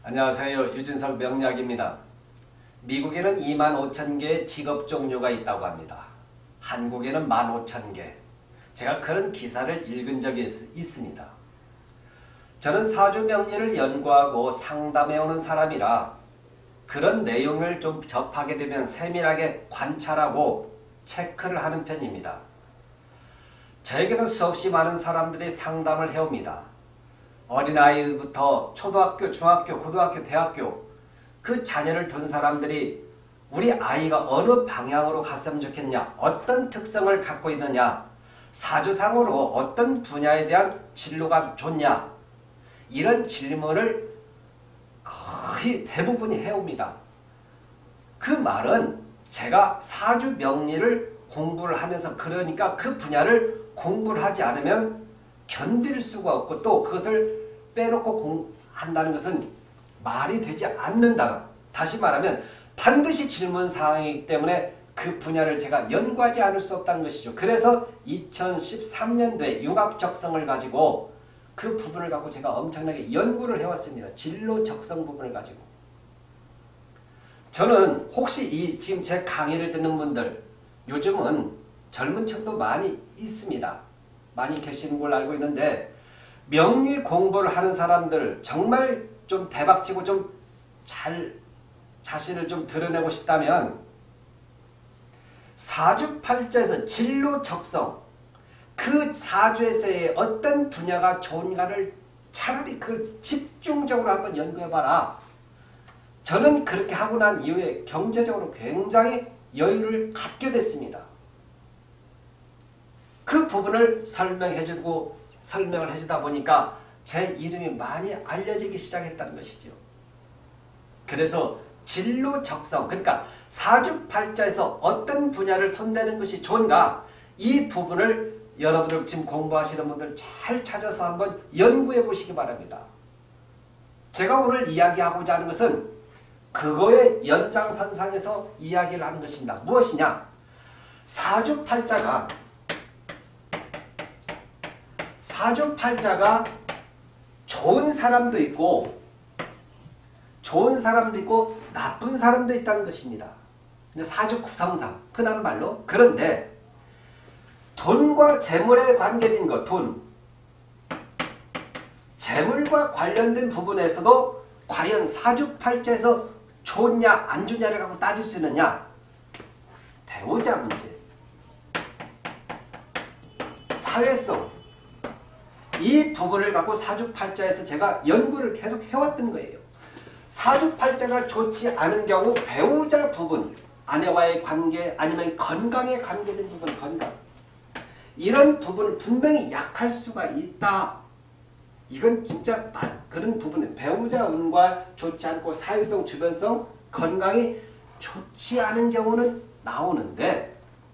안녕하세요. 유진석 명약입니다. 미국에는 25,000개의 직업 종류가 있다고 합니다. 한국에는 15,000개. 제가 그런 기사를 읽은 적이 있습니다. 저는 사주명리를 연구하고 상담해오는 사람이라 그런 내용을 좀 접하게 되면 세밀하게 관찰하고 체크를 하는 편입니다. 저에게는 수없이 많은 사람들이 상담을 해옵니다. 어린아이부터 초등학교, 중학교, 고등학교, 대학교 그 자녀를 둔 사람들이 우리 아이가 어느 방향으로 갔으면 좋겠냐, 어떤 특성을 갖고 있느냐, 사주상으로 어떤 분야에 대한 진로가 좋냐, 이런 질문을 거의 대부분이 해옵니다. 그 말은 제가 사주명리를 공부를 하면서 그러니까 그 분야를 공부를 하지 않으면 견딜 수가 없고 또 그것을 빼놓고 한다는 것은 말이 되지 않는다. 다시 말하면 반드시 질문사항이기 때문에 그 분야를 제가 연구하지 않을 수 없다는 것이죠. 그래서 2013년도에 융합적성을 가지고 그 부분을 갖고 제가 엄청나게 연구를 해왔습니다. 진로 적성 부분을 가지고. 저는 혹시 지금 제 강의를 듣는 분들, 요즘은 젊은 층도 많이 있습니다. 많이 계시는 걸로 알고 있는데 명리 공부를 하는 사람들 정말 좀 대박치고 좀 잘 자신을 좀 드러내고 싶다면 사주팔자에서 진로 적성, 그 사주에서의 어떤 분야가 좋은가를 차라리 그 집중적으로 한번 연구해봐라. 저는 그렇게 하고 난 이후에 경제적으로 굉장히 여유를 갖게 됐습니다. 그 부분을 설명을 해주다 보니까 제 이름이 많이 알려지기 시작했다는 것이죠. 그래서 진로 적성, 그러니까 사주팔자에서 어떤 분야를 손대는 것이 좋은가, 이 부분을 여러분들 지금 공부하시는 분들 잘 찾아서 한번 연구해 보시기 바랍니다. 제가 오늘 이야기하고자 하는 것은 그거의 연장선상에서 이야기를 하는 것입니다. 무엇이냐? 사주팔자가 좋은 사람도 있고 나쁜 사람도 있다는 것입니다. 근데 사주 구성상 흔한 말로. 그런데 돈과 재물에 관계된 것, 재물과 관련된 부분에서도 과연 사주팔자에서 좋냐 안 좋냐를 갖고 따질 수 있느냐? 배우자 문제, 사회성, 이 부분을 갖고 사주팔자에서 제가 연구를 계속 해왔던 거예요. 사주팔자가 좋지 않은 경우 배우자 부분, 아내와의 관계 아니면 건강에 관계된 부분, 건강, 이런 부분은 분명히 약할 수가 있다. 이건 진짜 그런 부분은 배우자 운과 좋지 않고 사회성, 주변성, 건강이 좋지 않은 경우는 나오는데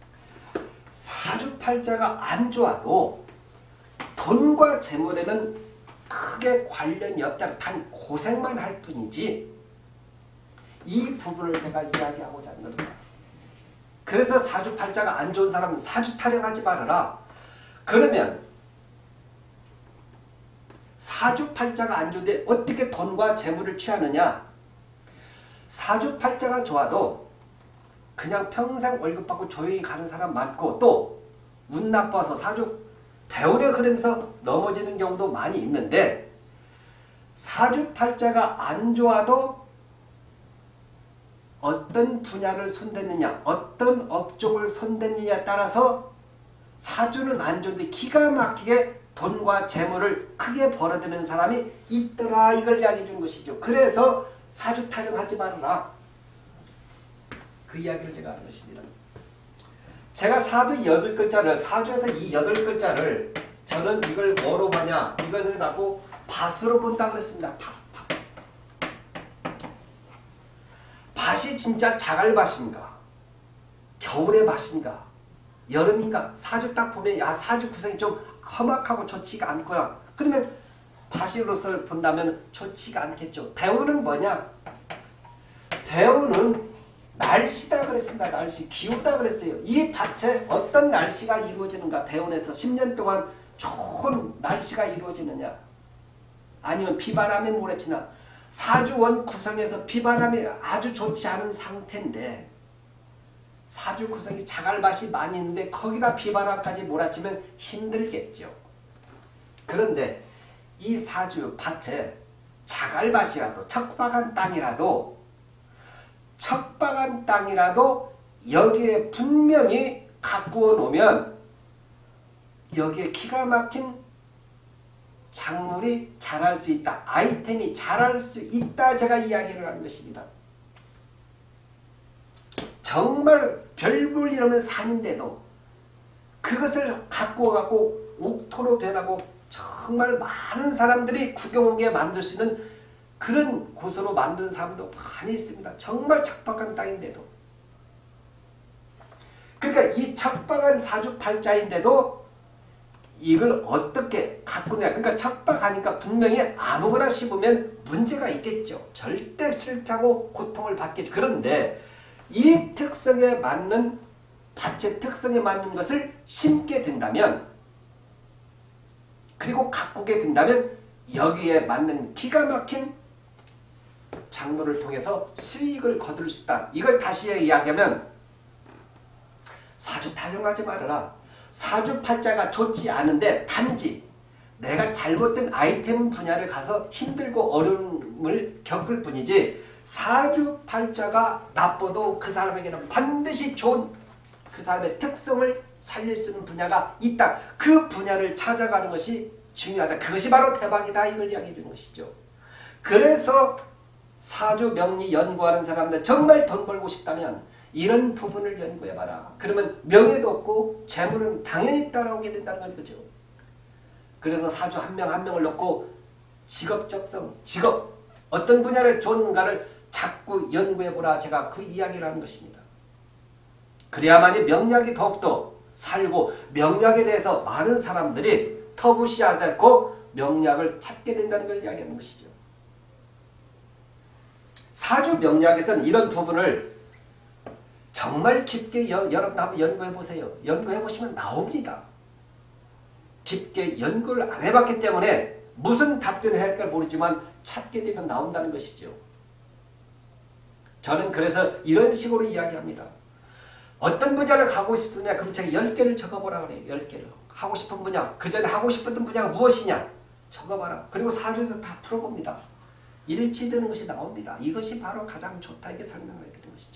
사주팔자가 안 좋아도 돈과 재물에는 크게 관련이 없다. 단 고생만 할 뿐이지 이 부분을 제가 이야기하고자 하는 겁니다. 그래서 사주팔자가 안 좋은 사람은 사주 타령하지 말아라. 그러면 사주팔자가 안 좋은데 어떻게 돈과 재물을 취하느냐? 사주팔자가 좋아도 그냥 평생 월급 받고 조용히 가는 사람 많고 또 운 나빠서 사주 대운에 흐르면서 넘어지는 경우도 많이 있는데 사주팔자가 안 좋아도 어떤 분야를 손댔느냐, 어떤 업종을 손댔느냐에 따라서 사주는 안 좋은데 기가 막히게 돈과 재물을 크게 벌어들이는 사람이 있더라. 이걸 이야기해 준 것이죠. 그래서 사주 타령하지 말아라. 그 이야기를 제가 하는 것입니다. 제가 사주 8글자를, 사주에서 이 8글자를 저는 이걸 뭐로 보냐, 이것을 갖고 밭으로 본다 그랬습니다. 밭이 진짜 자갈밭인가, 겨울의 밭인가, 여름인가, 사주 딱 보면 야 사주 구성이 좀 험악하고 좋지가 않구나. 그러면 밭으로서 본다면 좋지가 않겠죠. 대운은 뭐냐? 대운은 날씨다 그랬습니다. 날씨, 기후다 그랬어요. 이 밭에 어떤 날씨가 이루어지는가? 대운에서 10년 동안 좋은 날씨가 이루어지느냐? 아니면 비바람에 몰아치나? 사주원 구성에서 비바람이 아주 좋지 않은 상태인데 사주 구성이 자갈밭이 많이 있는데 거기다 비바람까지 몰아치면 힘들겠죠. 그런데 이 사주 밭에 자갈밭이라도 척박한 땅이라도 여기에 분명히 가꾸어 놓으면 여기에 기가 막힌 작물이 자랄 수 있다. 아이템이 자랄 수 있다. 제가 이야기를 하는 것입니다. 정말 별볼 일 없는 산인데도 그것을 가꾸어 갖고 옥토로 변하고 정말 많은 사람들이 구경 오게 만들 수 있는 그런 곳으로 만드는 사람도 많이 있습니다. 정말 척박한 땅인데도. 그러니까 이 척박한 사주팔자인데도 이걸 어떻게 가꾸냐. 그러니까 척박하니까 분명히 아무거나 심으면 문제가 있겠죠. 절대 실패하고 고통을 받겠죠. 그런데 이 특성에 맞는 밭의 특성에 맞는 것을 심게 된다면 그리고 가꾸게 된다면 여기에 맞는 기가 막힌 작물을 통해서 수익을 거둘 수 있다. 이걸 다시 이야기하면 사주 타령하지 말아라. 사주팔자가 좋지 않은데 단지 내가 잘못된 아이템 분야를 가서 힘들고 어려움을 겪을 뿐이지 사주팔자가 나빠도 그 사람에게는 반드시 좋은 그 사람의 특성을 살릴 수 있는 분야가 있다. 그 분야를 찾아가는 것이 중요하다. 그것이 바로 대박이다. 이걸 이야기해 주는 것이죠. 그래서 사주 명리 연구하는 사람들 정말 돈 벌고 싶다면 이런 부분을 연구해봐라. 그러면 명예도 없고 재물은 당연히 따라오게 된다는 거죠. 그래서 사주 한 명 한 명을 놓고 직업적성, 직업 어떤 분야를 좋은가를 자꾸 연구해보라. 제가 그 이야기를 하는 것입니다. 그래야만이 명리학이 더욱더 살고 명리학에 대해서 많은 사람들이 터부시하지 않고 명리학을 찾게 된다는 걸 이야기하는 것이죠. 사주 명리학에서는 이런 부분을 정말 깊게 여러분 한번 연구해보세요. 연구해보시면 나옵니다. 깊게 연구를 안 해봤기 때문에 무슨 답변을 해야 할까 모르지만 찾게 되면 나온다는 것이죠. 저는 그래서 이런 식으로 이야기합니다. 어떤 분야를 가고 싶으냐? 그럼 제가 10개를 적어보라 그래요. 10개를. 하고 싶은 분야. 그 전에 하고 싶었던 분야가 무엇이냐? 적어봐라. 그리고 사주에서 다 풀어봅니다. 일치되는 것이 나옵니다. 이것이 바로 가장 좋다. 이렇게 설명을 해드리는 것이죠.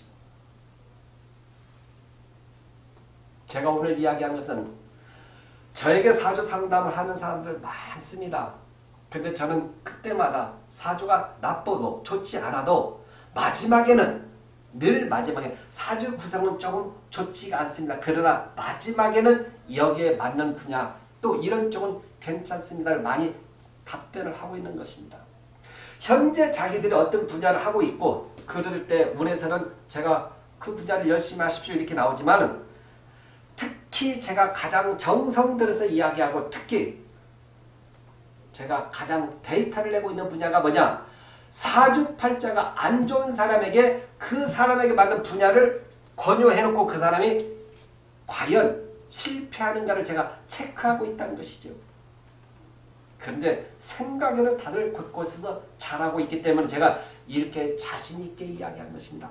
제가 오늘 이야기한 것은 저에게 사주 상담을 하는 사람들 많습니다. 근데 저는 그때마다 사주가 나빠도 좋지 않아도 마지막에는 늘 마지막에 사주 구성은 조금 좋지가 않습니다. 그러나 마지막에는 여기에 맞는 분야 또 이런 쪽은 괜찮습니다를 많이 답변을 하고 있는 것입니다. 현재 자기들이 어떤 분야를 하고 있고 그럴 때 운에서는 제가 그 분야를 열심히 하십시오 이렇게 나오지만 특히 제가 가장 정성 들여서 이야기하고 특히 제가 가장 데이터를 내고 있는 분야가 뭐냐? 사주팔자가 안 좋은 사람에게 그 사람에게 맞는 분야를 권유해놓고 그 사람이 과연 실패하는가를 제가 체크하고 있다는 것이죠. 그런데 생각에는 다들 곳곳에서 잘하고 있기 때문에 제가 이렇게 자신있게 이야기하는 것입니다.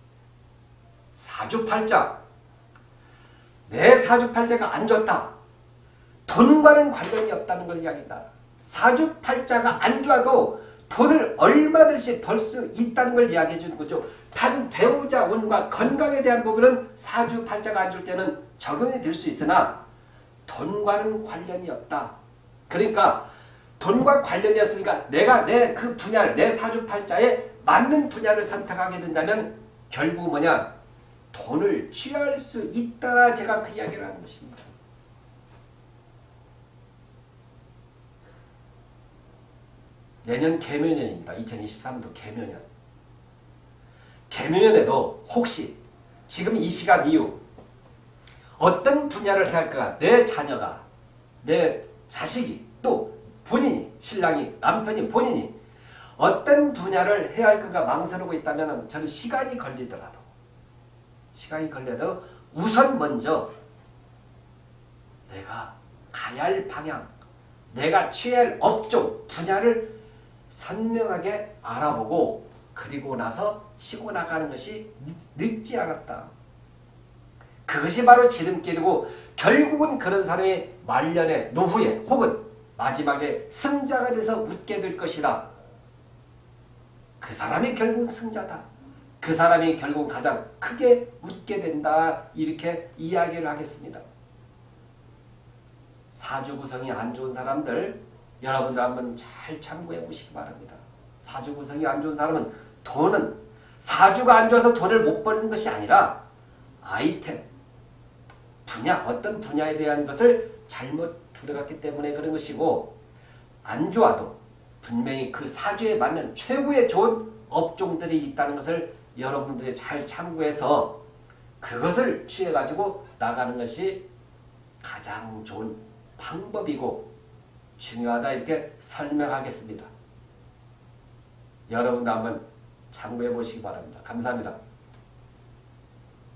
사주팔자. 내 사주팔자가 안 좋다. 돈과는 관련이 없다는 걸 이야기합니다. 사주팔자가 안 좋아도 돈을 얼마든지 벌 수 있다는 걸 이야기해 주는 거죠. 단 배우자 운과 건강에 대한 부분은 사주팔자가 안 좋을 때는 적용이 될 수 있으나 돈과는 관련이 없다. 그러니까 돈과 관련이 없으니까 내가 내 그 분야를 내 사주팔자에 맞는 분야를 선택하게 된다면 결국 뭐냐? 돈을 취할 수 있다. 제가 그 이야기를 하는 것입니다. 내년 개묘년입니다. 2023년도 개묘년. 개묘년에도 혹시 지금 이 시간 이후 어떤 분야를 해야 할까? 내 자녀가, 내 자식이, 또 본인이, 신랑이, 남편이, 본인이 어떤 분야를 해야 할까 망설이고 있다면 저는 시간이 걸리더라도 우선 먼저 내가 가야 할 방향, 내가 취해야 할 업종, 분야를 선명하게 알아보고 그리고 나서 치고 나가는 것이 늦지 않았다. 그것이 바로 지름길이고 결국은 그런 사람이 말년에 노후에 혹은 마지막에 승자가 돼서 웃게 될 것이다. 그 사람이 결국 승자다. 그 사람이 결국 가장 크게 웃게 된다. 이렇게 이야기를 하겠습니다. 사주 구성이 안 좋은 사람들 여러분들 한번 잘 참고해 보시기 바랍니다. 사주 구성이 안 좋은 사람은 돈은 사주가 안 좋아서 돈을 못 버는 것이 아니라 아이템, 분야, 어떤 분야에 대한 것을 잘못 들어갔기 때문에 그런 것이고 안 좋아도 분명히 그 사주에 맞는 최고의 좋은 업종들이 있다는 것을 여러분들이 잘 참고해서 그것을 취해가지고 나가는 것이 가장 좋은 방법이고 중요하다 이렇게 설명하겠습니다. 여러분도 한번 참고해 보시기 바랍니다. 감사합니다.